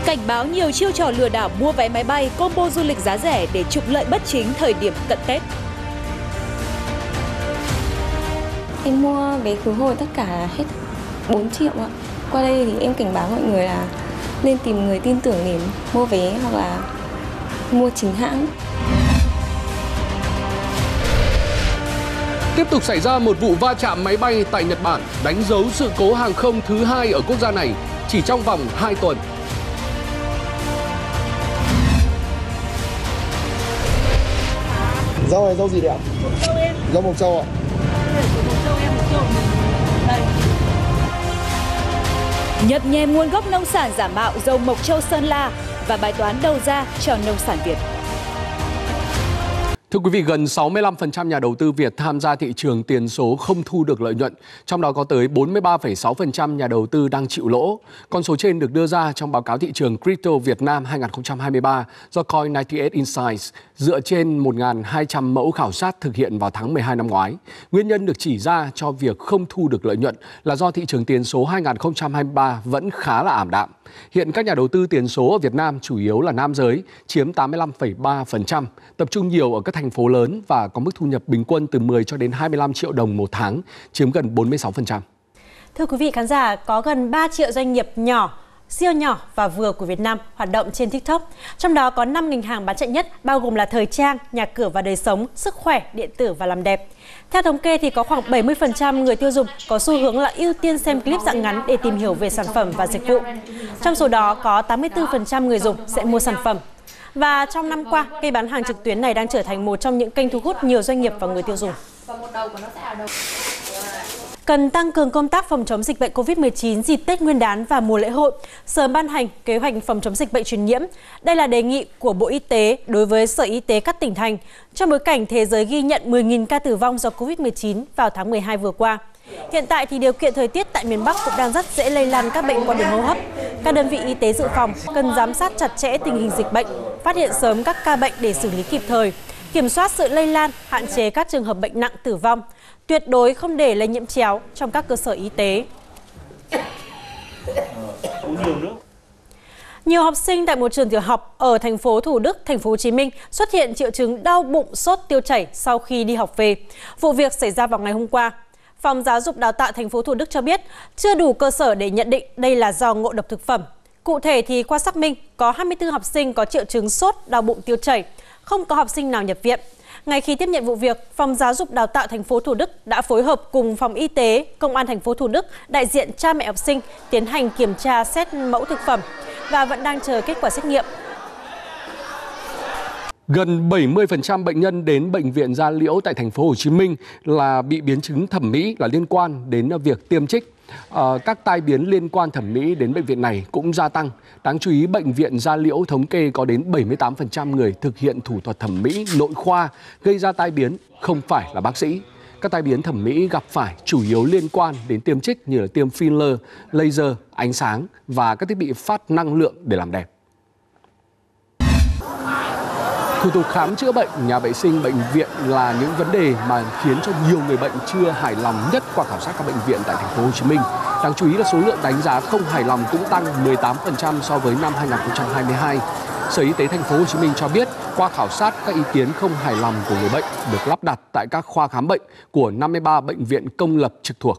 Cảnh báo nhiều chiêu trò lừa đảo mua vé máy bay, combo du lịch giá rẻ để trục lợi bất chính thời điểm cận Tết. Em mua vé khứ hồi tất cả là hết 4 triệu ạ. Qua đây thì em cảnh báo mọi người là nên tìm người tin tưởng để mua vé hoặc là mua chính hãng. Tiếp tục xảy ra một vụ va chạm máy bay tại Nhật Bản, đánh dấu sự cố hàng không thứ hai ở quốc gia này chỉ trong vòng 2 tuần. Rau này rau gì đấy ạ? Mộc châu em. Rau mộc châu ạ. Mộc châu em, mộc châu mình đây. Nhập nhèm nguồn gốc nông sản giả mạo dầu Mộc Châu Sơn La và bài toán đầu ra cho nông sản Việt. Thưa quý vị, gần 65% nhà đầu tư Việt tham gia thị trường tiền số không thu được lợi nhuận, trong đó có tới 43,6% nhà đầu tư đang chịu lỗ. Con số trên được đưa ra trong báo cáo thị trường Crypto Việt Nam 2023 do Coin98 Insights dựa trên 1.200 mẫu khảo sát thực hiện vào tháng 12 năm ngoái. Nguyên nhân được chỉ ra cho việc không thu được lợi nhuận là do thị trường tiền số 2023 vẫn khá là ảm đạm. Hiện các nhà đầu tư tiền số ở Việt Nam chủ yếu là nam giới, chiếm 85,3%, tập trung nhiều ở các thành phố lớn và có mức thu nhập bình quân từ 10 cho đến 25 triệu đồng một tháng, chiếm gần 46%. Thưa quý vị khán giả, có gần 3 triệu doanh nghiệp nhỏ, siêu nhỏ và vừa của Việt Nam hoạt động trên TikTok. Trong đó có 5 ngành hàng bán chạy nhất, bao gồm là thời trang, nhà cửa và đời sống, sức khỏe, điện tử và làm đẹp. Theo thống kê thì có khoảng 70% người tiêu dùng có xu hướng là ưu tiên xem clip dạng ngắn để tìm hiểu về sản phẩm và dịch vụ. Trong số đó có 84% người dùng sẽ mua sản phẩm. Và trong năm qua, kênh bán hàng trực tuyến này đang trở thành một trong những kênh thu hút nhiều doanh nghiệp và người tiêu dùng. Cần tăng cường công tác phòng chống dịch bệnh COVID-19 dịp Tết Nguyên đán và mùa lễ hội, sớm ban hành kế hoạch phòng chống dịch bệnh truyền nhiễm. Đây là đề nghị của Bộ Y tế đối với Sở Y tế các tỉnh thành trong bối cảnh thế giới ghi nhận 10.000 ca tử vong do COVID-19 vào tháng 12 vừa qua. Hiện tại thì điều kiện thời tiết tại miền Bắc cũng đang rất dễ lây lan các bệnh qua đường hô hấp. Các đơn vị y tế dự phòng cần giám sát chặt chẽ tình hình dịch bệnh, phát hiện sớm các ca bệnh để xử lý kịp thời, kiểm soát sự lây lan, hạn chế các trường hợp bệnh nặng tử vong. Tuyệt đối không để lây nhiễm chéo trong các cơ sở y tế. Nhiều học sinh tại một trường tiểu học ở thành phố Thủ Đức, thành phố Hồ Chí Minh xuất hiện triệu chứng đau bụng, sốt, tiêu chảy sau khi đi học về. Vụ việc xảy ra vào ngày hôm qua. Phòng Giáo dục Đào tạo thành phố Thủ Đức cho biết chưa đủ cơ sở để nhận định đây là do ngộ độc thực phẩm. Cụ thể thì qua xác minh có 24 học sinh có triệu chứng sốt, đau bụng, tiêu chảy, không có học sinh nào nhập viện. Ngay khi tiếp nhận vụ việc, Phòng Giáo dục Đào tạo thành phố Thủ Đức đã phối hợp cùng Phòng Y tế, Công an thành phố Thủ Đức, đại diện cha mẹ học sinh tiến hành kiểm tra xét mẫu thực phẩm và vẫn đang chờ kết quả xét nghiệm. Gần 70% bệnh nhân đến bệnh viện Da Liễu tại thành phố Hồ Chí Minh là bị biến chứng thẩm mỹ là liên quan đến việc tiêm trích. Các tai biến liên quan thẩm mỹ đến bệnh viện này cũng gia tăng. Đáng chú ý, bệnh viện Da Liễu thống kê có đến 78% người thực hiện thủ thuật thẩm mỹ nội khoa gây ra tai biến không phải là bác sĩ. Các tai biến thẩm mỹ gặp phải chủ yếu liên quan đến tiêm trích như là tiêm filler, laser, ánh sáng và các thiết bị phát năng lượng để làm đẹp. Thủ tục khám chữa bệnh, nhà vệ sinh, bệnh viện là những vấn đề mà khiến cho nhiều người bệnh chưa hài lòng nhất qua khảo sát các bệnh viện tại thành phố Hồ Chí Minh. Đáng chú ý là số lượng đánh giá không hài lòng cũng tăng 18% so với năm 2022. Sở Y tế thành phố Hồ Chí Minh cho biết qua khảo sát các ý kiến không hài lòng của người bệnh được lắp đặt tại các khoa khám bệnh của 53 bệnh viện công lập trực thuộc.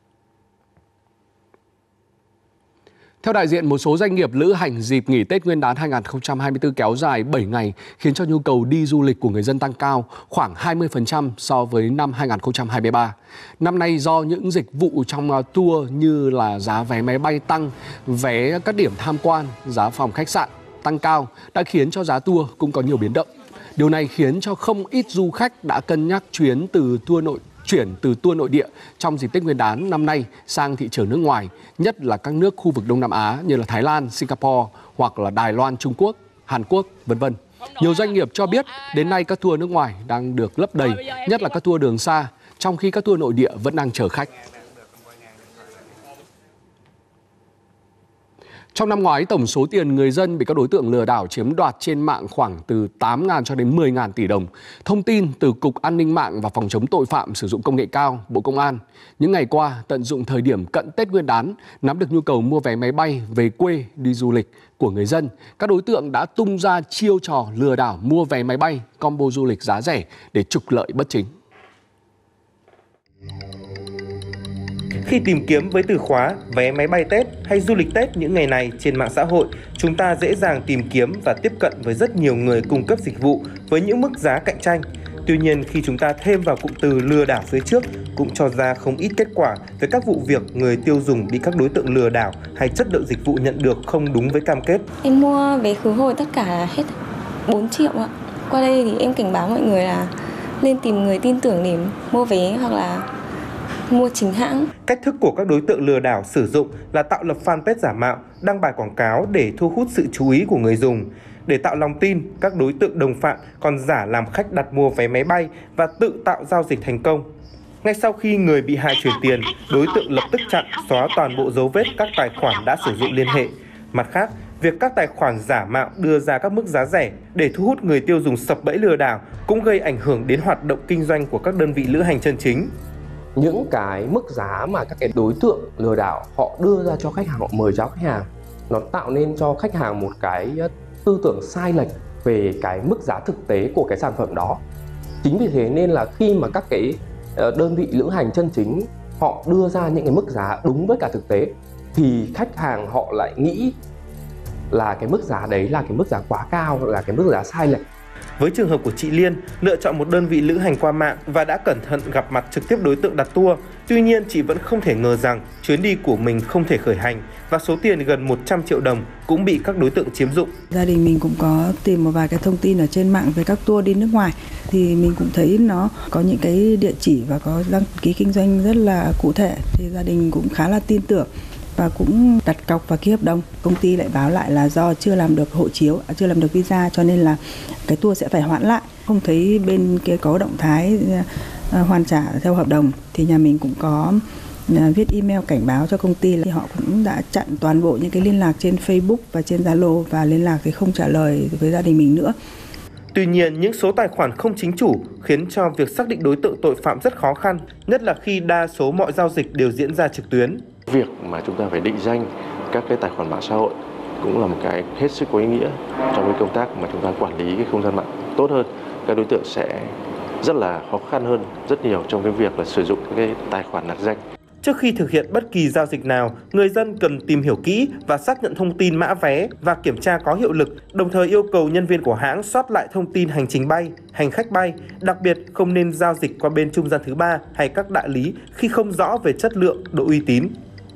Theo đại diện một số doanh nghiệp lữ hành, dịp nghỉ Tết Nguyên đán 2024 kéo dài 7 ngày khiến cho nhu cầu đi du lịch của người dân tăng cao khoảng 20% so với năm 2023. Năm nay do những dịch vụ trong tour như là giá vé máy bay tăng, vé các điểm tham quan, giá phòng khách sạn tăng cao đã khiến cho giá tour cũng có nhiều biến động. Điều này khiến cho không ít du khách đã cân nhắc chuyển từ tour nội địa trong dịp Tết Nguyên đán năm nay sang thị trường nước ngoài, nhất là các nước khu vực Đông Nam Á như là Thái Lan, Singapore hoặc là Đài Loan, Trung Quốc, Hàn Quốc, v.v. Nhiều doanh nghiệp cho biết đến nay các tour nước ngoài đang được lấp đầy, nhất là các tour đường xa, trong khi các tour nội địa vẫn đang chờ khách. Trong năm ngoái, tổng số tiền người dân bị các đối tượng lừa đảo chiếm đoạt trên mạng khoảng từ 8.000 cho đến 10.000 tỷ đồng. Thông tin từ Cục An ninh mạng và Phòng chống tội phạm sử dụng công nghệ cao, Bộ Công an. Những ngày qua, tận dụng thời điểm cận Tết Nguyên đán, nắm được nhu cầu mua vé máy bay về quê đi du lịch của người dân, các đối tượng đã tung ra chiêu trò lừa đảo mua vé máy bay, combo du lịch giá rẻ để trục lợi bất chính. Khi tìm kiếm với từ khóa vé máy bay Tết hay du lịch Tết những ngày này trên mạng xã hội, chúng ta dễ dàng tìm kiếm và tiếp cận với rất nhiều người cung cấp dịch vụ với những mức giá cạnh tranh. Tuy nhiên, khi chúng ta thêm vào cụm từ lừa đảo phía trước cũng cho ra không ít kết quả về các vụ việc người tiêu dùng bị các đối tượng lừa đảo hay chất lượng dịch vụ nhận được không đúng với cam kết. Em mua vé khứ hồi tất cả là hết 4 triệu ạ. Qua đây thì em cảnh báo mọi người là nên tìm người tin tưởng để mua vé hoặc là mua chính hãng. Cách thức của các đối tượng lừa đảo sử dụng là tạo lập fanpage giả mạo, đăng bài quảng cáo để thu hút sự chú ý của người dùng. Để tạo lòng tin, các đối tượng đồng phạm còn giả làm khách đặt mua vé máy bay và tự tạo giao dịch thành công. Ngay sau khi người bị hại chuyển tiền, đối tượng lập tức chặn, xóa toàn bộ dấu vết các tài khoản đã sử dụng liên hệ. Mặt khác, việc các tài khoản giả mạo đưa ra các mức giá rẻ để thu hút người tiêu dùng sập bẫy lừa đảo cũng gây ảnh hưởng đến hoạt động kinh doanh của các đơn vị lữ hành chân chính. Những cái mức giá mà các cái đối tượng lừa đảo họ đưa ra cho khách hàng, họ mời chào khách hàng, nó tạo nên cho khách hàng một cái tư tưởng sai lệch về cái mức giá thực tế của cái sản phẩm đó. Chính vì thế nên là khi mà các cái đơn vị lữ hành chân chính họ đưa ra những cái mức giá đúng với cả thực tế thì khách hàng họ lại nghĩ là cái mức giá đấy là cái mức giá quá cao, là cái mức giá sai lệch. Với trường hợp của chị Liên, lựa chọn một đơn vị lữ hành qua mạng và đã cẩn thận gặp mặt trực tiếp đối tượng đặt tour. Tuy nhiên, chị vẫn không thể ngờ rằng chuyến đi của mình không thể khởi hành và số tiền gần 100 triệu đồng cũng bị các đối tượng chiếm dụng. Gia đình mình cũng có tìm một vài cái thông tin ở trên mạng về các tour đi nước ngoài thì mình cũng thấy nó có những cái địa chỉ và có đăng ký kinh doanh rất là cụ thể, thì gia đình cũng khá là tin tưởng và cũng đặt cọc và ký hợp đồng. Công ty lại báo lại là do chưa làm được hộ chiếu, chưa làm được visa cho nên là cái tour sẽ phải hoãn lại. Không thấy bên kia có động thái hoàn trả theo hợp đồng thì nhà mình cũng có viết email cảnh báo cho công ty, là họ cũng đã chặn toàn bộ những cái liên lạc trên Facebook và trên Zalo và liên lạc thì không trả lời với gia đình mình nữa. Tuy nhiên, những số tài khoản không chính chủ khiến cho việc xác định đối tượng tội phạm rất khó khăn, nhất là khi đa số mọi giao dịch đều diễn ra trực tuyến. Việc mà chúng ta phải định danh các cái tài khoản mạng xã hội cũng là một cái hết sức có ý nghĩa trong cái công tác mà chúng ta quản lý cái không gian mạng tốt hơn. Các đối tượng sẽ rất là khó khăn hơn rất nhiều trong cái việc là sử dụng cái tài khoản nặc danh. Trước khi thực hiện bất kỳ giao dịch nào, người dân cần tìm hiểu kỹ và xác nhận thông tin mã vé và kiểm tra có hiệu lực, đồng thời yêu cầu nhân viên của hãng soát lại thông tin hành trình bay, hành khách bay, đặc biệt không nên giao dịch qua bên trung gian thứ ba hay các đại lý khi không rõ về chất lượng, độ uy tín.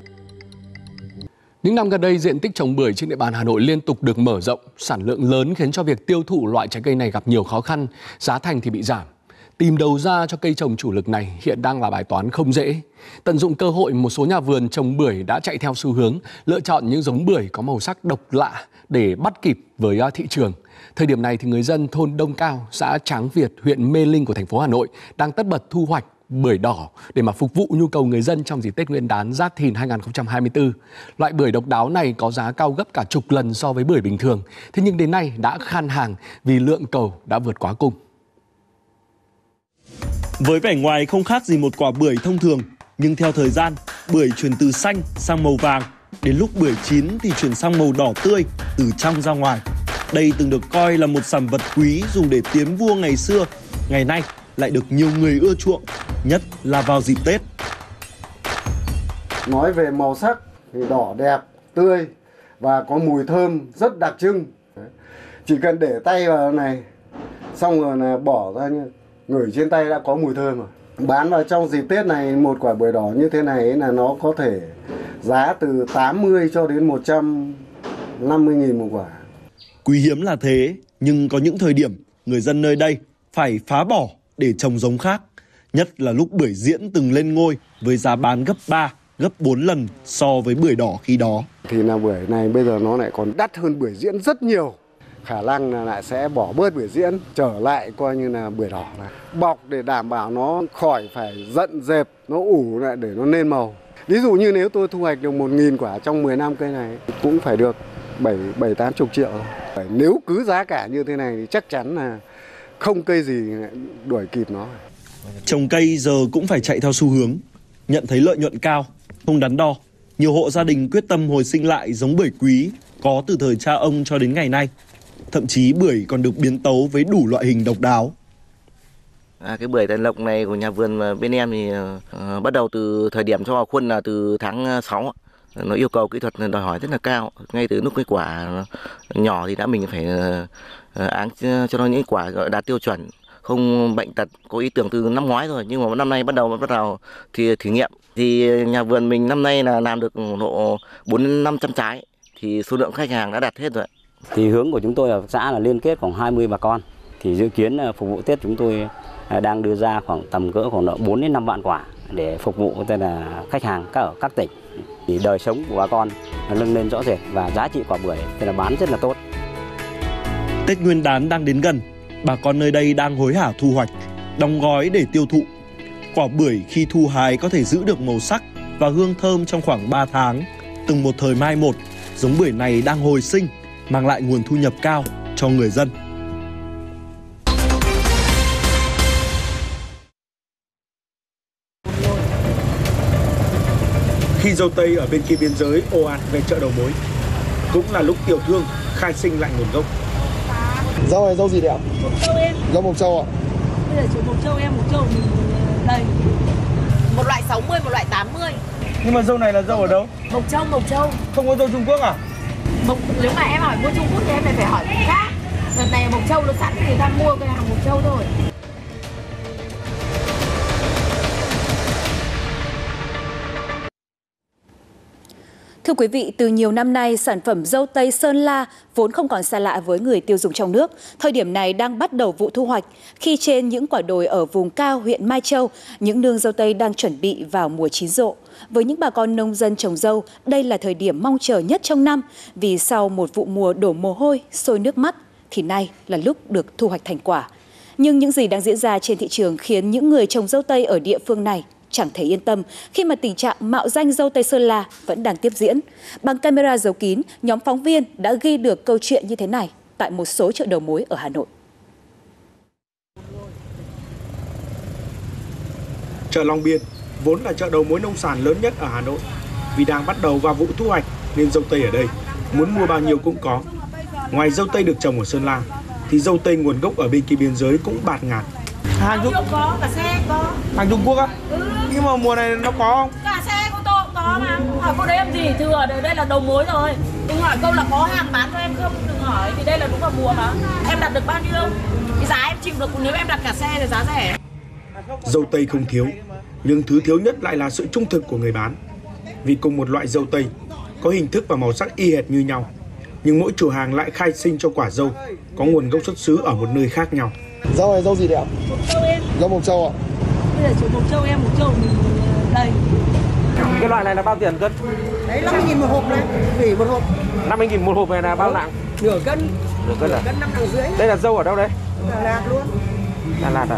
Những năm gần đây, diện tích trồng bưởi trên địa bàn Hà Nội liên tục được mở rộng, sản lượng lớn khiến cho việc tiêu thụ loại trái cây này gặp nhiều khó khăn, giá thành thì bị giảm. Tìm đầu ra cho cây trồng chủ lực này hiện đang là bài toán không dễ. Tận dụng cơ hội, một số nhà vườn trồng bưởi đã chạy theo xu hướng, lựa chọn những giống bưởi có màu sắc độc lạ để bắt kịp với thị trường. Thời điểm này thì người dân thôn Đông Cao, xã Tráng Việt, huyện Mê Linh của thành phố Hà Nội đang tất bật thu hoạch bưởi đỏ để mà phục vụ nhu cầu người dân trong dịp Tết Nguyên đán Giáp Thìn 2024. Loại bưởi độc đáo này có giá cao gấp cả chục lần so với bưởi bình thường, thế nhưng đến nay đã khan hàng vì lượng cầu đã vượt quá cung. Với vẻ ngoài không khác gì một quả bưởi thông thường, nhưng theo thời gian, bưởi chuyển từ xanh sang màu vàng, đến lúc bưởi chín thì chuyển sang màu đỏ tươi từ trong ra ngoài. Đây từng được coi là một sản vật quý dùng để tiến vua ngày xưa, ngày nay lại được nhiều người ưa chuộng, nhất là vào dịp Tết. Nói về màu sắc thì đỏ đẹp, tươi và có mùi thơm rất đặc trưng. Chỉ cần để tay vào này, xong rồi là bỏ ra như ngửi trên tay đã có mùi thơm rồi. Bán vào trong dịp Tết này, một quả bưởi đỏ như thế này là nó có thể giá từ 80 cho đến 150.000 một quả. Quý hiếm là thế, nhưng có những thời điểm người dân nơi đây phải phá bỏ để trồng giống khác. Nhất là lúc bưởi diễn từng lên ngôi với giá bán gấp 3, gấp 4 lần so với bưởi đỏ khi đó. Thì là bưởi này bây giờ nó lại còn đắt hơn bưởi diễn rất nhiều. Khả năng là lại sẽ bỏ bớt bưởi diễn, trở lại coi như là bưởi đỏ này. Bọc để đảm bảo nó khỏi phải giận dẹp, nó ủ lại để nó lên màu. Ví dụ như nếu tôi thu hoạch được 1.000 quả trong 10 năm cây này cũng phải được 7-80 triệu. Nếu cứ giá cả như thế này thì chắc chắn là không cây gì đuổi kịp nó. Trồng cây giờ cũng phải chạy theo xu hướng, nhận thấy lợi nhuận cao, không đắn đo. Nhiều hộ gia đình quyết tâm hồi sinh lại giống bưởi quý có từ thời cha ông cho đến ngày nay. Thậm chí bưởi còn được biến tấu với đủ loại hình độc đáo. Cái bưởi Tân Lộc này của nhà vườn bên em thì bắt đầu từ thời điểm cho vào khuôn là từ tháng 6. Nó yêu cầu kỹ thuật đòi hỏi rất là cao. Ngay từ lúc cái quả nhỏ thì mình phải áng cho nó những quả đạt tiêu chuẩn, không bệnh tật. Có ý tưởng từ năm ngoái rồi, nhưng mà năm nay bắt đầu thì thử nghiệm. Thì nhà vườn mình năm nay là làm được độ 400-500 trái, thì số lượng khách hàng đã đạt hết rồi. Thì hướng của chúng tôi ở xã là liên kết khoảng 20 bà con. Thì dự kiến phục vụ Tết chúng tôi đang đưa ra khoảng tầm cỡ khoảng 4 đến 5 vạn quả để phục vụ là khách hàng ở các tỉnh. Thì đời sống của bà con nâng lên rõ rệt và giá trị quả bưởi là bán rất là tốt. Tết Nguyên đán đang đến gần, bà con nơi đây đang hối hả thu hoạch, đóng gói để tiêu thụ. Quả bưởi khi thu hái có thể giữ được màu sắc và hương thơm trong khoảng 3 tháng. Từng một thời mai một, giống bưởi này đang hồi sinh, mang lại nguồn thu nhập cao cho người dân. Khi dâu tây ở bên kia biên giới ồ ạt về chợ đầu mối, cũng là lúc tiểu thương khai sinh lại nguồn gốc. Rau này rau gì đấy ạ? Mộc châu em. Rau Mộc Châu ạ? Bây giờ chủ Mộc Châu em, Mộc Châu mình đây. Một loại 60, một loại 80. Nhưng mà dâu này là dâu ở đâu? Mộc Châu, Mộc Châu. Không có dâu Trung Quốc à? Nếu mà em hỏi mua Trung Quốc thì em phải hỏi người khác. Đợt này Mộc Châu nó sẵn thì ta mua cái hàng Mộc Châu thôi. Thưa quý vị, từ nhiều năm nay, sản phẩm dâu tây Sơn La vốn không còn xa lạ với người tiêu dùng trong nước. Thời điểm này đang bắt đầu vụ thu hoạch, khi trên những quả đồi ở vùng cao huyện Mai Châu, những nương dâu tây đang chuẩn bị vào mùa chín rộ. Với những bà con nông dân trồng dâu, đây là thời điểm mong chờ nhất trong năm, vì sau một vụ mùa đổ mồ hôi, sôi nước mắt, thì nay là lúc được thu hoạch thành quả. Nhưng những gì đang diễn ra trên thị trường khiến những người trồng dâu tây ở địa phương này chẳng thể yên tâm khi mà tình trạng mạo danh dâu tây Sơn La vẫn đang tiếp diễn. Bằng camera giấu kín, nhóm phóng viên đã ghi được câu chuyện như thế này tại một số chợ đầu mối ở Hà Nội. Chợ Long Biên vốn là chợ đầu mối nông sản lớn nhất ở Hà Nội. Vì đang bắt đầu vào vụ thu hoạch nên dâu tây ở đây muốn mua bao nhiêu cũng có. Ngoài dâu tây được trồng ở Sơn La thì dâu tây nguồn gốc ở bên kia biên giới cũng bạt ngàn. Hàng Trung Quốc có, cả xe có. Hàng Trung Quốc á? Nhưng mà mùa này nó có không? Cả xe của tôi cũng có mà. Hỏi cô đấy em gì? Thừa, đây là đầu mối rồi. Đừng hỏi câu là có hàng bán cho em không, đừng hỏi. Vì đây là đúng vào mùa mà. Em đặt được bao nhiêu? Cái giá em chịu được, nếu em đặt cả xe thì giá rẻ. Dâu tây không thiếu, nhưng thứ thiếu nhất lại là sự trung thực của người bán. Vì cùng một loại dâu tây có hình thức và màu sắc y hệt như nhau, nhưng mỗi chủ hàng lại khai sinh cho quả dâu có nguồn gốc xuất xứ ở một nơi khác nhau. Rau này rau gì đấy ạ? Mộc Châu em. Rau Mộc Châu ạ? Bây giờ chủ Mộc Châu em, Mộc Châu mình đây. Cái loại này là bao tiền cân? Đấy 50.000 một hộp này, vỉ một hộp. 50.000 một hộp này là bao nặng? Nửa cân. Nửa cân à? Cân 5,5 kg. Đây là dâu ở đâu đấy? Đà Lạt luôn. Đà Lạt à?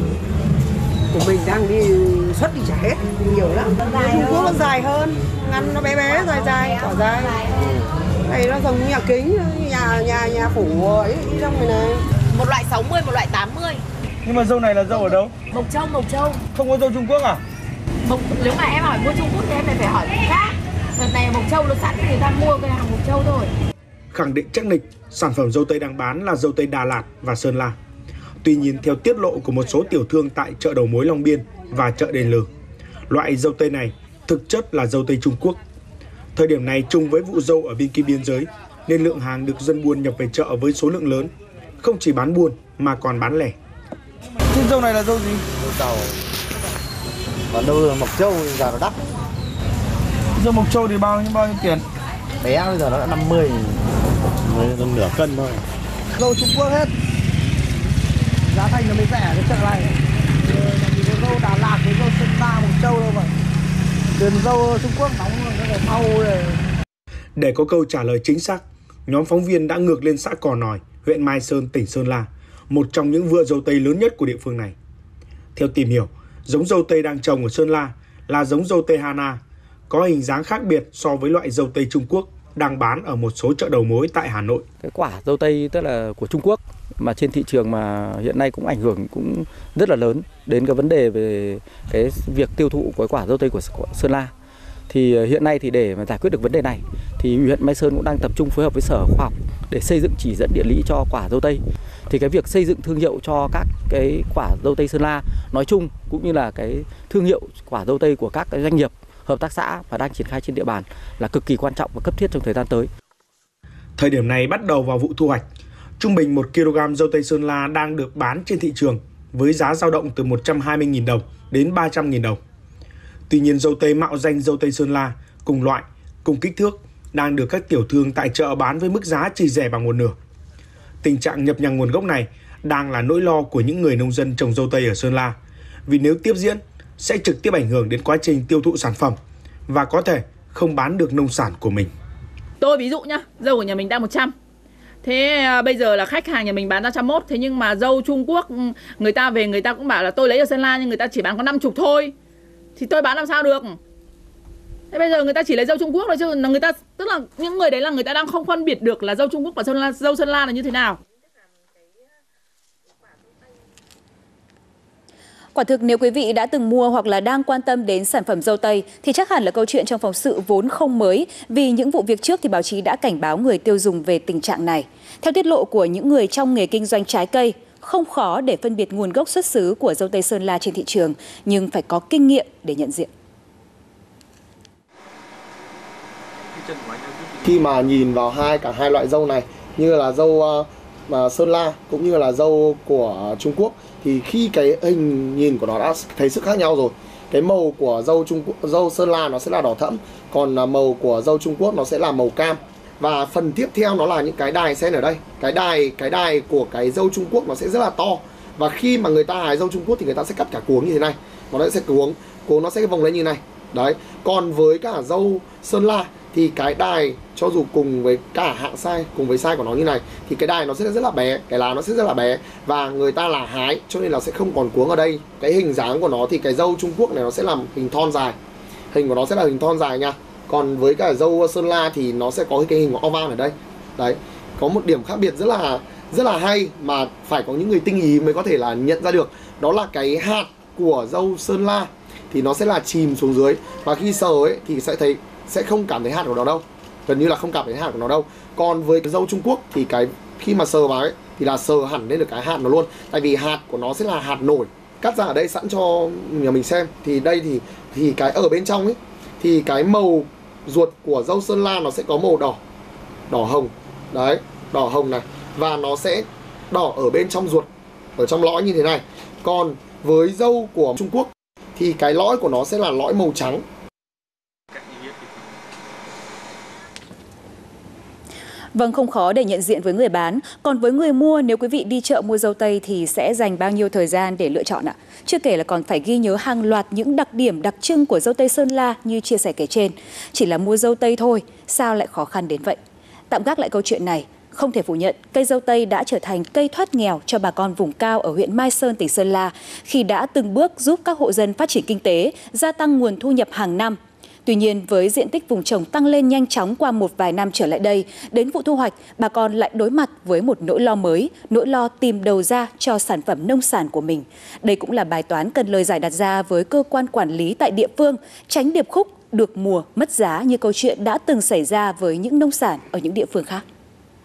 Của mình đang đi xuất đi chả hết, nhiều lắm. Trung Quốc nó dài hơn, ngắn nó bé bé dài dài, quả dài. Này nó giống nhà kính, nhà phủ ấy trong này này. Một loại 60, một loại 80. Nhưng mà dâu này là dâu ở đâu? Mộc Châu, Mộc Châu. Không có dâu Trung Quốc à? Nếu mà em hỏi mua Trung Quốc thì em phải hỏi người khác. Đợt này Mộc Châu nó sẵn thì ta mua cái hàng Mộc Châu thôi. Khẳng định chắc nịch, sản phẩm dâu tây đang bán là dâu tây Đà Lạt và Sơn La. Tuy nhiên, theo tiết lộ của một số tiểu thương tại chợ đầu mối Long Biên và chợ Đền Lừ, loại dâu tây này thực chất là dâu tây Trung Quốc. Thời điểm này chung với vụ dâu ở bên kia biên giới nên lượng hàng được dân buôn nhập về chợ với số lượng lớn, không chỉ bán buôn mà còn bán lẻ. Trên dâu này là dâu gì? Dâu còn đâu là Mộc Châu thì giờ nó đắt. Dâu Mộc Châu thì bao nhiêu tiền? Bé bây giờ nó đã 50, nửa cân thôi. Dâu Trung Quốc hết. Giá thành nó mới rẻ cái chợ này. Chỉ có dâu Đà Lạt với dâu Sơn La, Mộc Châu đâu mà. Tiền dâu Trung Quốc nóng nó phải thau rồi. Để có câu trả lời chính xác, nhóm phóng viên đã ngược lên xã Cò Nòi, huyện Mai Sơn, tỉnh Sơn La, một trong những vựa dâu tây lớn nhất của địa phương này. Theo tìm hiểu, giống dâu tây đang trồng ở Sơn La là giống dâu tây Hana, có hình dáng khác biệt so với loại dâu tây Trung Quốc đang bán ở một số chợ đầu mối tại Hà Nội. Cái quả dâu tây tức là của Trung Quốc mà trên thị trường mà hiện nay cũng ảnh hưởng cũng rất là lớn đến cái vấn đề về cái việc tiêu thụ của quả dâu tây của Sơn La. Thì hiện nay thì để mà giải quyết được vấn đề này thì huyện Mai Sơn cũng đang tập trung phối hợp với Sở Khoa học để xây dựng chỉ dẫn địa lý cho quả dâu tây. Thì cái việc xây dựng thương hiệu cho các cái quả dâu tây Sơn La nói chung cũng như là cái thương hiệu quả dâu tây của các cái doanh nghiệp, hợp tác xã và đang triển khai trên địa bàn là cực kỳ quan trọng và cấp thiết trong thời gian tới. Thời điểm này bắt đầu vào vụ thu hoạch, trung bình 1 kg dâu tây Sơn La đang được bán trên thị trường với giá dao động từ 120.000 đồng đến 300.000 đồng. Tuy nhiên dâu tây mạo danh dâu tây Sơn La cùng loại, cùng kích thước đang được các tiểu thương tại chợ bán với mức giá chỉ rẻ bằng một nửa. Tình trạng nhập nhằng nguồn gốc này đang là nỗi lo của những người nông dân trồng dâu tây ở Sơn La, vì nếu tiếp diễn sẽ trực tiếp ảnh hưởng đến quá trình tiêu thụ sản phẩm và có thể không bán được nông sản của mình. Tôi ví dụ nhá, dâu của nhà mình đang 100. Thế bây giờ là khách hàng nhà mình bán ra 101. Thế nhưng mà dâu Trung Quốc người ta về người ta cũng bảo là tôi lấy ở Sơn La nhưng người ta chỉ bán có 50 thôi. Thì tôi bán làm sao được? Thế bây giờ người ta chỉ lấy dâu Trung Quốc thôi chứ người ta, tức là những người đấy là người ta đang không phân biệt được là dâu Trung Quốc và dâu Sơn La là như thế nào. Quả thực nếu quý vị đã từng mua hoặc là đang quan tâm đến sản phẩm dâu tây thì chắc hẳn là câu chuyện trong phóng sự vốn không mới, vì những vụ việc trước thì báo chí đã cảnh báo người tiêu dùng về tình trạng này. Theo tiết lộ của những người trong nghề kinh doanh trái cây, không khó để phân biệt nguồn gốc xuất xứ của dâu tây Sơn La trên thị trường, nhưng phải có kinh nghiệm để nhận diện. Khi mà nhìn vào cả hai loại dâu này, như là dâu Sơn La cũng như là dâu của Trung Quốc, thì khi cái hình nhìn của nó đã thấy sự khác nhau rồi. Cái màu của dâu Sơn La nó sẽ là đỏ thẫm, còn màu của dâu Trung Quốc nó sẽ là màu cam. Và phần tiếp theo nó là những cái đài sen ở đây. Cái đài của cái dâu Trung Quốc nó sẽ rất là to. Và khi mà người ta hái dâu Trung Quốc thì người ta sẽ cắt cả cuống như thế này. Nó sẽ cuống nó sẽ vòng lên như này. Đấy. Còn với cả dâu Sơn La thì cái đài cho dù cùng với cả hạng size, cùng với size của nó như này thì cái đài nó sẽ rất là bé, cái lá nó sẽ rất là bé và người ta là hái cho nên là sẽ không còn cuống ở đây. Cái hình dáng của nó thì cái dâu Trung Quốc này nó sẽ làm hình thon dài. Hình của nó sẽ là hình thon dài nha. Còn với cả dâu Sơn La thì nó sẽ có cái hình oval ở đây. Đấy. Có một điểm khác biệt rất là hay mà phải có những người tinh ý mới có thể là nhận ra được. Đó là cái hạt của dâu Sơn La thì nó sẽ là chìm xuống dưới, và khi sờ ấy thì sẽ không cảm thấy hạt của nó đâu, gần như là không cảm thấy hạt của nó đâu. Còn với cái dâu Trung Quốc thì khi mà sờ vào ấy thì là sờ hẳn lên được cái hạt nó luôn, tại vì hạt của nó sẽ là hạt nổi. Cắt ra ở đây sẵn cho nhà mình xem, thì đây thì cái ở bên trong ấy thì cái màu ruột của dâu Sơn La nó sẽ có màu đỏ hồng. Đấy, đỏ hồng này, và nó sẽ đỏ ở bên trong ruột, ở trong lõi như thế này. Còn với dâu của Trung Quốc thì cái lõi của nó sẽ là lõi màu trắng. Vâng, không khó để nhận diện với người bán. Còn với người mua, nếu quý vị đi chợ mua dâu tây thì sẽ dành bao nhiêu thời gian để lựa chọn ạ? Chưa kể là còn phải ghi nhớ hàng loạt những đặc điểm đặc trưng của dâu tây Sơn La như chia sẻ kể trên. Chỉ là mua dâu tây thôi, sao lại khó khăn đến vậy? Tạm gác lại câu chuyện này, không thể phủ nhận cây dâu tây đã trở thành cây thoát nghèo cho bà con vùng cao ở huyện Mai Sơn, tỉnh Sơn La khi đã từng bước giúp các hộ dân phát triển kinh tế, gia tăng nguồn thu nhập hàng năm. Tuy nhiên, với diện tích vùng trồng tăng lên nhanh chóng qua một vài năm trở lại đây, đến vụ thu hoạch, bà con lại đối mặt với một nỗi lo mới, nỗi lo tìm đầu ra cho sản phẩm nông sản của mình. Đây cũng là bài toán cần lời giải đặt ra với cơ quan quản lý tại địa phương, tránh điệp khúc được mùa mất giá như câu chuyện đã từng xảy ra với những nông sản ở những địa phương khác.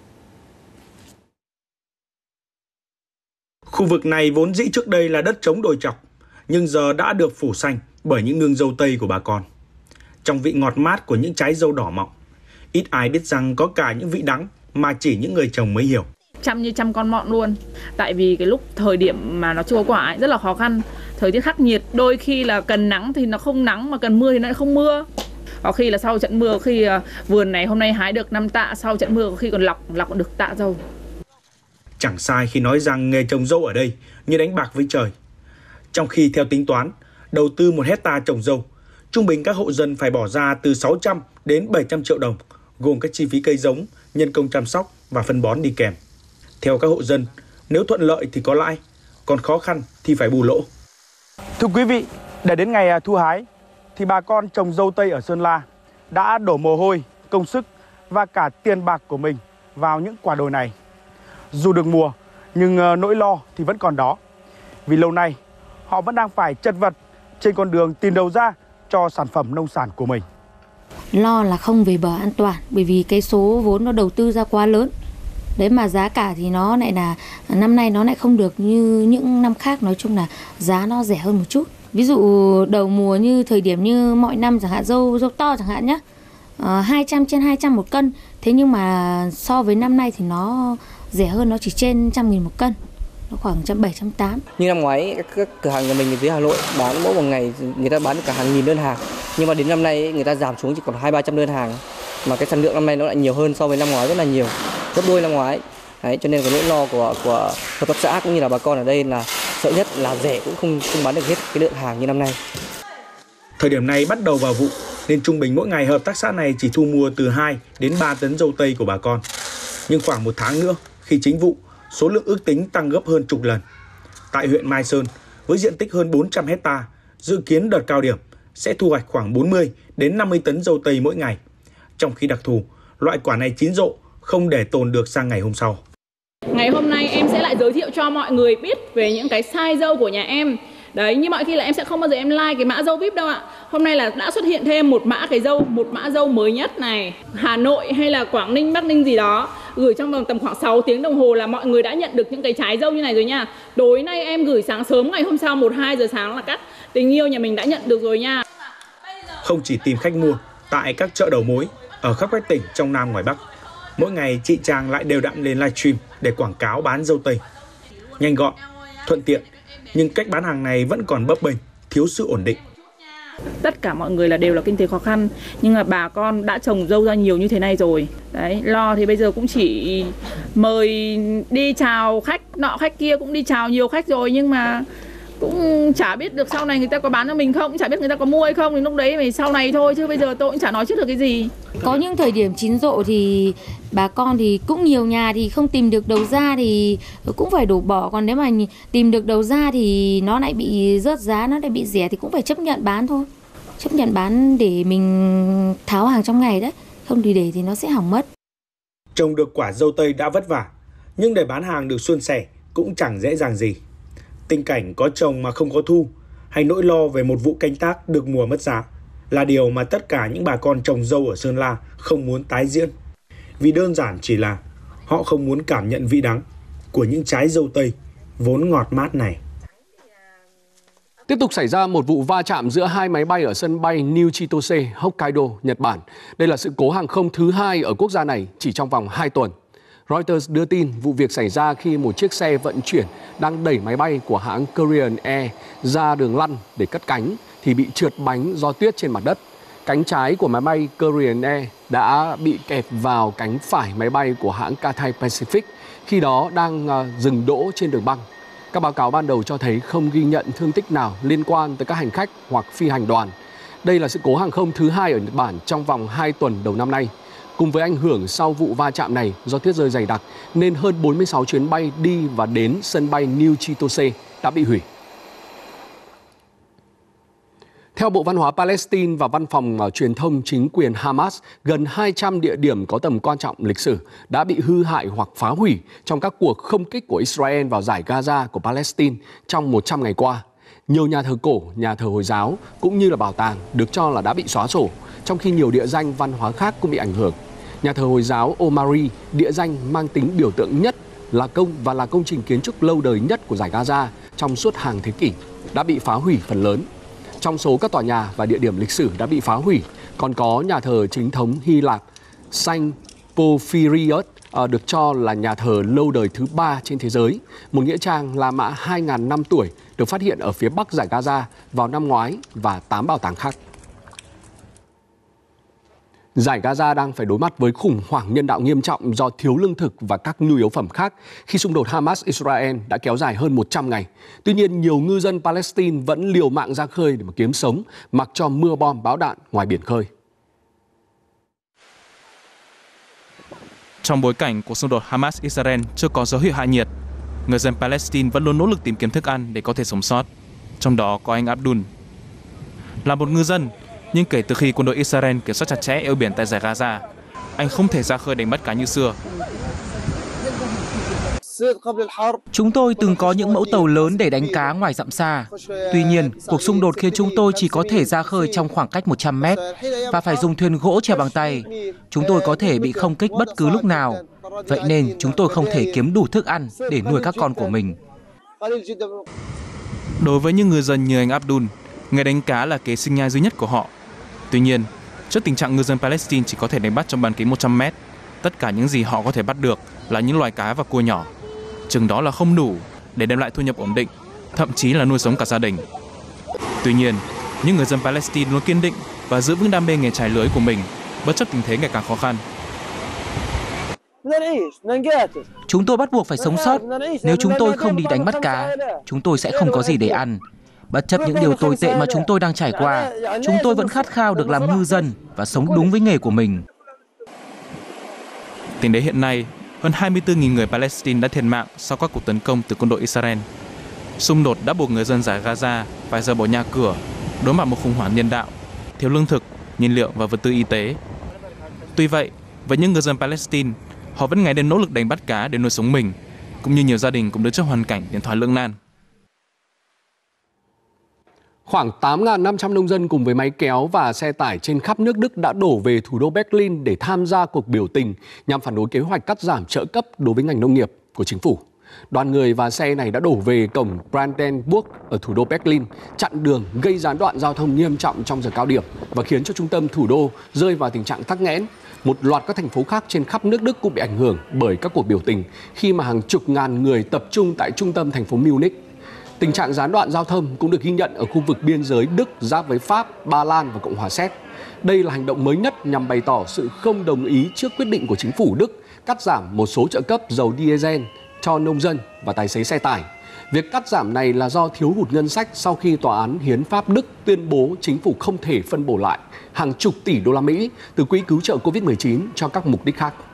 Khu vực này vốn dĩ trước đây là đất trống đồi trọc, nhưng giờ đã được phủ xanh bởi những nương dâu tây của bà con. Trong vị ngọt mát của những trái dâu đỏ mọng, ít ai biết rằng có cả những vị đắng mà chỉ những người trồng mới hiểu. Chăm như chăm con mọn luôn. Tại vì cái lúc thời điểm mà nó chưa có quả ấy, rất là khó khăn. Thời tiết khắc nghiệt, đôi khi là cần nắng thì nó không nắng, mà cần mưa thì nó lại không mưa. Có khi là sau trận mưa, khi vườn này hôm nay hái được 5 tạ, sau trận mưa có khi còn lọc được tạ dâu. Chẳng sai khi nói rằng nghề trồng dâu ở đây như đánh bạc với trời. Trong khi theo tính toán, đầu tư 1 hectare trồng dâu, trung bình các hộ dân phải bỏ ra từ 600 đến 700 triệu đồng, gồm các chi phí cây giống, nhân công chăm sóc và phân bón đi kèm. Theo các hộ dân, nếu thuận lợi thì có lãi, còn khó khăn thì phải bù lỗ. Thưa quý vị, để đến ngày thu hái thì bà con trồng dâu tây ở Sơn La đã đổ mồ hôi, công sức và cả tiền bạc của mình vào những quả đồi này. Dù được mùa, nhưng nỗi lo thì vẫn còn đó. Vì lâu nay, họ vẫn đang phải chật vật trên con đường tìm đầu ra cho sản phẩm nông sản của mình. Lo là không về bờ an toàn, bởi vì cái số vốn nó đầu tư ra quá lớn. Đấy mà giá cả thì nó lại là năm nay nó lại không được như những năm khác, nói chung là giá nó rẻ hơn một chút. Ví dụ đầu mùa như thời điểm như mọi năm chẳng hạn, dâu to chẳng hạn nhé, 200 trên 200 một cân. Thế nhưng mà so với năm nay thì nó rẻ hơn, nó chỉ trên 100.000 một cân, nó khoảng 170, 180. Như năm ngoái các cửa hàng nhà mình ở dưới Hà Nội bán mỗi một ngày người ta bán được cả hàng nghìn đơn hàng, nhưng mà đến năm nay người ta giảm xuống chỉ còn 200-300 đơn hàng, mà cái sản lượng năm nay nó lại nhiều hơn so với năm ngoái rất là nhiều, gấp đôi năm ngoái. Đấy, cho nên cái nỗi lo của hợp tác xã cũng như là bà con ở đây là sợ nhất là rẻ cũng không bán được hết cái lượng hàng như năm nay. Thời điểm này bắt đầu vào vụ nên trung bình mỗi ngày hợp tác xã này chỉ thu mua từ 2 đến 3 tấn dâu tây của bà con. Nhưng khoảng một tháng nữa khi chính vụ, số lượng ước tính tăng gấp hơn chục lần. Tại huyện Mai Sơn, với diện tích hơn 400 hectare, dự kiến đợt cao điểm sẽ thu hoạch khoảng 40 đến 50 tấn dâu tây mỗi ngày. Trong khi đặc thù, loại quả này chín rộ, không để tồn được sang ngày hôm sau. Ngày hôm nay em sẽ lại giới thiệu cho mọi người biết về những cái size dâu của nhà em. Đấy, như mọi khi là em sẽ không bao giờ em like cái mã dâu VIP đâu ạ. Hôm nay là đã xuất hiện thêm một mã dâu mới nhất này. Hà Nội hay là Quảng Ninh, Bắc Ninh gì đó, gửi trong vòng tầm khoảng 6 tiếng đồng hồ là mọi người đã nhận được những cái trái dâu như này rồi nha. Tối nay em gửi sáng sớm, ngày hôm sau 1-2 giờ sáng là cắt. Tình yêu nhà mình đã nhận được rồi nha. Không chỉ tìm khách mua tại các chợ đầu mối ở khắp các tỉnh trong Nam ngoài Bắc, mỗi ngày chị Trang lại đều đặn lên livestream để quảng cáo bán dâu tây. Nhanh gọn, thuận tiện, nhưng cách bán hàng này vẫn còn bấp bênh, thiếu sự ổn định. Tất cả mọi người đều là kinh tế khó khăn, nhưng mà bà con đã trồng dâu ra nhiều như thế này rồi. Đấy, lo thì bây giờ cũng chỉ mời đi chào khách nọ khách kia, cũng đi chào nhiều khách rồi, nhưng mà cũng chả biết được sau này người ta có bán cho mình không, cũng chả biết người ta có mua hay không, thì lúc đấy mình sau này thôi, chứ bây giờ tôi cũng chả nói trước được cái gì. Có những thời điểm chín rộ thì bà con thì cũng nhiều nhà thì không tìm được đầu ra thì cũng phải đổ bỏ, còn nếu mà tìm được đầu ra thì nó lại bị rớt giá, nó lại bị rẻ thì cũng phải chấp nhận bán thôi. Chấp nhận bán để mình tháo hàng trong ngày đấy, không thì để thì nó sẽ hỏng mất. Trồng được quả dâu tây đã vất vả, nhưng để bán hàng được suôn sẻ cũng chẳng dễ dàng gì. Tình cảnh có trồng mà không có thu, hay nỗi lo về một vụ canh tác được mùa mất giá là điều mà tất cả những bà con trồng dâu ở Sơn La không muốn tái diễn. Vì đơn giản chỉ là họ không muốn cảm nhận vị đắng của những trái dâu tây vốn ngọt mát này. Tiếp tục xảy ra một vụ va chạm giữa hai máy bay ở sân bay New Chitose, Hokkaido, Nhật Bản. Đây là sự cố hàng không thứ hai ở quốc gia này chỉ trong vòng 2 tuần. Reuters đưa tin vụ việc xảy ra khi một chiếc xe vận chuyển đang đẩy máy bay của hãng Korean Air ra đường lăn để cất cánh thì bị trượt bánh do tuyết trên mặt đất. Cánh trái của máy bay Korean Air đã bị kẹp vào cánh phải máy bay của hãng Cathay Pacific khi đó đang dừng đỗ trên đường băng. Các báo cáo ban đầu cho thấy không ghi nhận thương tích nào liên quan tới các hành khách hoặc phi hành đoàn. Đây là sự cố hàng không thứ hai ở Nhật Bản trong vòng 2 tuần đầu năm nay. Cùng với ảnh hưởng sau vụ va chạm này do tuyết rơi dày đặc nên hơn 46 chuyến bay đi và đến sân bay New Chitose đã bị hủy. Theo Bộ Văn hóa Palestine và Văn phòng Truyền thông Chính quyền Hamas, gần 200 địa điểm có tầm quan trọng lịch sử đã bị hư hại hoặc phá hủy trong các cuộc không kích của Israel vào dải Gaza của Palestine trong 100 ngày qua. Nhiều nhà thờ cổ, nhà thờ Hồi giáo cũng như là bảo tàng được cho là đã bị xóa sổ, trong khi nhiều địa danh văn hóa khác cũng bị ảnh hưởng. Nhà thờ Hồi giáo Omari, địa danh mang tính biểu tượng nhất là công trình kiến trúc lâu đời nhất của dải Gaza trong suốt hàng thế kỷ, đã bị phá hủy phần lớn. Trong số các tòa nhà và địa điểm lịch sử đã bị phá hủy, còn có nhà thờ chính thống Hy Lạp Saint Porphyrios được cho là nhà thờ lâu đời thứ 3 trên thế giới, một nghĩa trang La Mã 2.000 năm tuổi được phát hiện ở phía bắc dải Gaza vào năm ngoái và 8 bảo tàng khác. Dải Gaza đang phải đối mặt với khủng hoảng nhân đạo nghiêm trọng do thiếu lương thực và các nhu yếu phẩm khác khi xung đột Hamas-Israel đã kéo dài hơn 100 ngày. Tuy nhiên, nhiều ngư dân Palestine vẫn liều mạng ra khơi để mà kiếm sống, mặc cho mưa bom bão đạn ngoài biển khơi. Trong bối cảnh cuộc xung đột Hamas-Israel chưa có dấu hiệu hạ nhiệt, người dân Palestine vẫn luôn nỗ lực tìm kiếm thức ăn để có thể sống sót. Trong đó có anh Abdul. Là một ngư dân, Nhưng kể từ khi quân đội Israel kiểm soát chặt chẽ eo biển tại dải Gaza, anh không thể ra khơi đánh bắt cá như xưa. Chúng tôi từng có những mẫu tàu lớn để đánh cá ngoài dặm xa. Tuy nhiên, cuộc xung đột khiến chúng tôi chỉ có thể ra khơi trong khoảng cách 100 mét và phải dùng thuyền gỗ chèo bằng tay. Chúng tôi có thể bị không kích bất cứ lúc nào. Vậy nên chúng tôi không thể kiếm đủ thức ăn để nuôi các con của mình. Đối với những ngư dân như anh Abdul, nghề đánh cá là kế sinh nhai duy nhất của họ. Tuy nhiên, trước tình trạng ngư dân Palestine chỉ có thể đánh bắt trong bán kính 100 mét, tất cả những gì họ có thể bắt được là những loài cá và cua nhỏ. Chừng đó là không đủ để đem lại thu nhập ổn định, thậm chí là nuôi sống cả gia đình. Tuy nhiên, những người dân Palestine luôn kiên định và giữ vững đam mê nghề chài lưới của mình, bất chấp tình thế ngày càng khó khăn. Chúng tôi bắt buộc phải sống sót. Nếu chúng tôi không đi đánh bắt cá, chúng tôi sẽ không có gì để ăn. Bất chấp những điều tồi tệ mà chúng tôi đang trải qua, chúng tôi vẫn khát khao được làm ngư dân và sống đúng với nghề của mình. Tính đến hiện nay, hơn 24.000 người Palestine đã thiệt mạng sau các cuộc tấn công từ quân đội Israel. Xung đột đã buộc người dân dải Gaza phải rời bỏ nhà cửa, đối mặt một khủng hoảng nhân đạo, thiếu lương thực, nhiên liệu và vật tư y tế. Tuy vậy, với những người dân Palestine, họ vẫn ngày đêm nỗ lực đánh bắt cá để nuôi sống mình, cũng như nhiều gia đình cũng đứng trước hoàn cảnh điện thoại lưỡng nan. Khoảng 8.500 nông dân cùng với máy kéo và xe tải trên khắp nước Đức đã đổ về thủ đô Berlin để tham gia cuộc biểu tình nhằm phản đối kế hoạch cắt giảm trợ cấp đối với ngành nông nghiệp của chính phủ. Đoàn người và xe này đã đổ về cổng Brandenburg ở thủ đô Berlin, chặn đường, gây gián đoạn giao thông nghiêm trọng trong giờ cao điểm và khiến cho trung tâm thủ đô rơi vào tình trạng tắc nghẽn. Một loạt các thành phố khác trên khắp nước Đức cũng bị ảnh hưởng bởi các cuộc biểu tình khi mà hàng chục ngàn người tập trung tại trung tâm thành phố Munich. Tình trạng gián đoạn giao thông cũng được ghi nhận ở khu vực biên giới Đức giáp với Pháp, Ba Lan và Cộng hòa Séc. Đây là hành động mới nhất nhằm bày tỏ sự không đồng ý trước quyết định của chính phủ Đức cắt giảm một số trợ cấp dầu diesel cho nông dân và tài xế xe tải. Việc cắt giảm này là do thiếu hụt ngân sách sau khi Tòa án Hiến pháp Đức tuyên bố chính phủ không thể phân bổ lại hàng chục tỷ đô la Mỹ từ quỹ cứu trợ Covid-19 cho các mục đích khác.